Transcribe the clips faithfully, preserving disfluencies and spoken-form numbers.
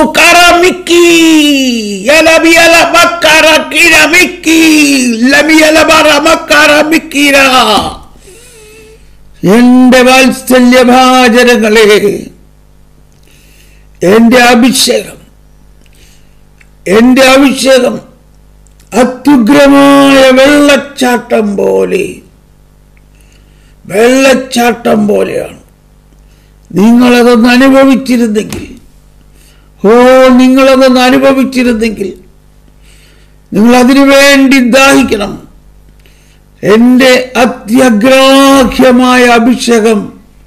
karamiki yalabiala makara kiramiki labiala bara makara mikira. എന്റെ വാത്സല്യഭാചനങ്ങളെ, എന്റെ അഭിഷേകം എന്റെ അഭിഷേകം അത്യുഗ്രമായ വെള്ളച്ചാട്ടം പോലെ വെള്ളച്ചാട്ടം പോലെയാണ്. നിങ്ങളതൊന്ന് അനുഭവിച്ചിരുന്നെങ്കിൽ ഓ നിങ്ങളതൊന്ന് അനുഭവിച്ചിരുന്നെങ്കിൽ നിങ്ങൾ അതിനു വേണ്ടി ദാഹിക്കണം. എൻ്റെ അത്യഗ്രാഹ്യമായ അഭിഷേകം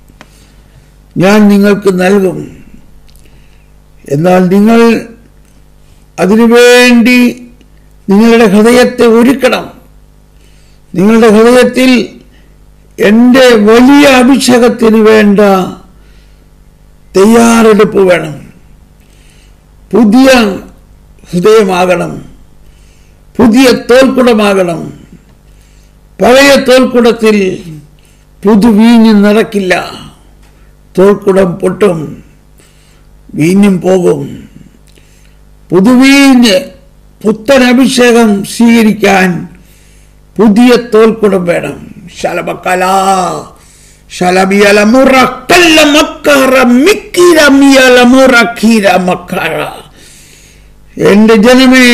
ഞാൻ നിങ്ങൾക്ക് നൽകും. എന്നാൽ നിങ്ങൾ അതിനുവേണ്ടി നിങ്ങളുടെ ഹൃദയത്തെ ഒരുക്കണം. നിങ്ങളുടെ ഹൃദയത്തിൽ എൻ്റെ വലിയ അഭിഷേകത്തിന് വേണ്ട തയ്യാറെടുപ്പ് വേണം. പുതിയ ഹൃദയമാകണം, പുതിയ തോൽക്കുടമാകണം. പഴയ തോൽക്കുടത്തിൽ പുതുവീഞ്ഞ് നിറക്കില്ല. തോൽക്കുടം പൊട്ടും, വീഞ്ഞും പോകും. പുതുവീഞ്ഞ് പുത്തൻ അഭിഷേകം സ്വീകരിക്കാൻ പുതിയ തോൽക്കുടം വേണം. ശലബക്കല ശലബിയല മുറക്കല്ല മക്കാറ മിക്കിര മിയല മുറക്കിര മക്കാറ. എൻ്റെ ജനമേ,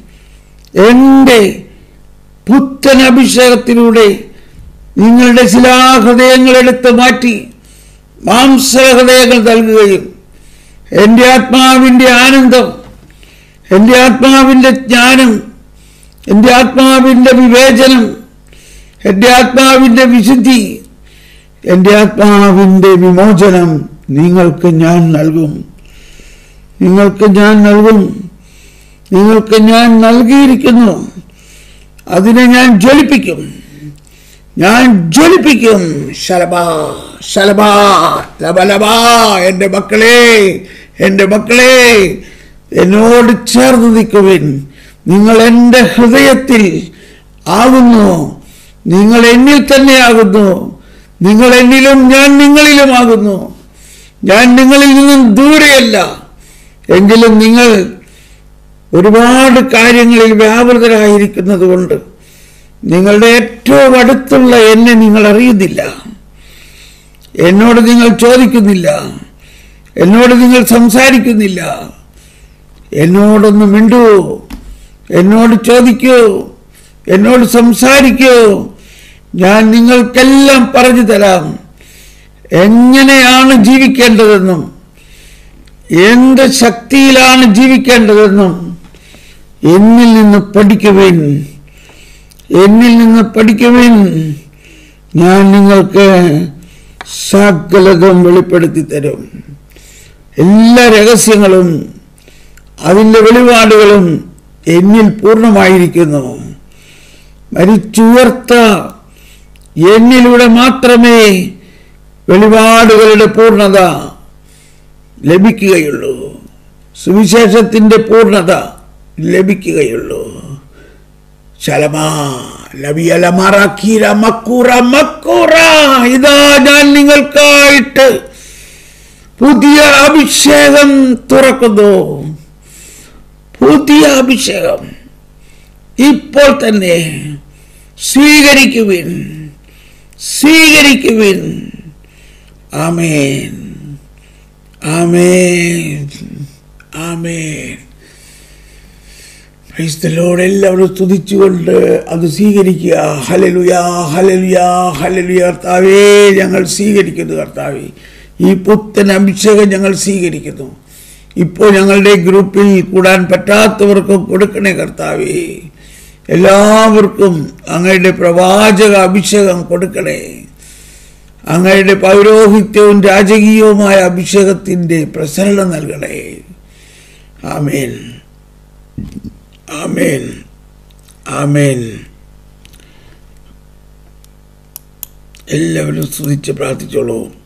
എൻ്റെ പുത്തൻ അഭിഷേകത്തിലൂടെ നിങ്ങളുടെ ശിലാഹൃദയങ്ങൾ എടുത്ത് മാറ്റി മാംസഹൃദയങ്ങൾ നൽകുകയും എൻ്റെ ആത്മാവിൻ്റെ ആനന്ദം, എൻ്റെ ആത്മാവിൻ്റെ ജ്ഞാനം, എൻ്റെ ആത്മാവിൻ്റെ വിവേചനം, എൻ്റെ ആത്മാവിൻ്റെ വിശുദ്ധി, എൻ്റെ ആത്മാവിൻ്റെ വിമോചനം നിങ്ങൾക്ക് ഞാൻ നൽകും. നിങ്ങൾക്ക് ഞാൻ നൽകും. നിങ്ങൾക്ക് ഞാൻ നൽകിയിരിക്കുന്നു. അതിനെ ഞാൻ ജ്വലിപ്പിക്കും. ഞാൻ ജ്വലിപ്പിക്കും. ശലഭാ ശലഭാ ലബലബാ. എൻ്റെ മക്കളെ, എൻ്റെ മക്കളെ, എന്നോട് ചേർന്ന് നിൽക്കുവിൻ. നിങ്ങൾ എൻ്റെ ഹൃദയത്തിൽ ആകുന്നു. നിങ്ങൾ എന്നിൽ തന്നെ ആകുന്നു. നിങ്ങൾ എന്നിലും ഞാൻ നിങ്ങളിലുമാകുന്നു. ഞാൻ നിങ്ങളിൽ നിന്നും ദൂരെയല്ല. എങ്കിലും നിങ്ങൾ ഒരുപാട് കാര്യങ്ങളിൽ വ്യാപൃതരായിരിക്കുന്നത് കൊണ്ട് നിങ്ങളുടെ ഏറ്റവും അടുത്തുള്ള എന്നെ നിങ്ങൾ അറിയുന്നില്ല. എന്നോട് നിങ്ങൾ ചോദിക്കുന്നില്ല. എന്നോട് നിങ്ങൾ സംസാരിക്കുന്നില്ല. എന്നോടൊന്ന് മിണ്ടൂ, എന്നോട് ചോദിക്കൂ, എന്നോട് സംസാരിക്കൂ. ഞാൻ നിങ്ങൾക്കെല്ലാം പറഞ്ഞു തരാം. എങ്ങനെയാണ് ജീവിക്കേണ്ടതെന്നും എന്ത് ശക്തിയിലാണ് ജീവിക്കേണ്ടതെന്നും എന്നിൽ നിന്ന് പഠിക്കുവിൻ. എന്നിൽ നിന്ന് പഠിക്കുവിൻ. ഞാൻ നിങ്ങൾക്ക് സകലതും വെളിപ്പെടുത്തി തരും. എല്ലാ രഹസ്യങ്ങളും അതിൻ്റെ വെളിപാടുകളും എന്നിൽ പൂർണ്ണമായിരിക്കുന്നു. മരിച്ചുയർത്ത എന്നിലൂടെ മാത്രമേ വെളിപാടുകളുടെ പൂർണ്ണത ലഭിക്കുകയുള്ളൂ. സുവിശേഷത്തിൻ്റെ പൂർണ്ണത ലഭിക്കുകയുള്ളൂ. ശലമാ ലബിയല മറക്കീര മക്കൂറ മക്കൂറ. ഇതാ ഞാൻ നിങ്ങൾക്കായിട്ട് പുതിയ അഭിഷേകം തുറക്കുന്നു. പുതിയ അഭിഷേകം ഇപ്പോൾ തന്നെ സ്വീകരിക്കുവിൻ, സ്വീകരിക്കുവിൻ. ആമേൻ, ആമേൻ, ആമേൻ. Praise the Lord. എല്ലാവരും സ്തുതിച്ചുകൊണ്ട് അത് സ്വീകരിക്കുക. ഹല്ലേലൂയ, ഹല്ലേലൂയ, ഹല്ലേലൂയ. കർത്താവേ, ഞങ്ങൾ സ്വീകരിക്കുന്നു. കർത്താവേ, ഈ പുത്തൻ അഭിഷേകം ഞങ്ങൾ സ്വീകരിക്കുന്നു. ഇപ്പോൾ ഞങ്ങളുടെ ഗ്രൂപ്പിൽ കൂടാൻ പറ്റാത്തവർക്കും കൊടുക്കണേ കർത്താവേ. എല്ലാവർക്കും അങ്ങയുടെ പ്രവാചക അഭിഷേകം കൊടുക്കണേ. അങ്ങയുടെ പൗരോഹിത്യവും രാജകീയവുമായ അഭിഷേകത്തിൻ്റെ പ്രസരണം നൽകണേ. ആമേൻ, ആമേൻ, ആമേൻ. എല്ലാവരും സ്തുതിച്ച് പ്രാർത്ഥിച്ചോളൂ.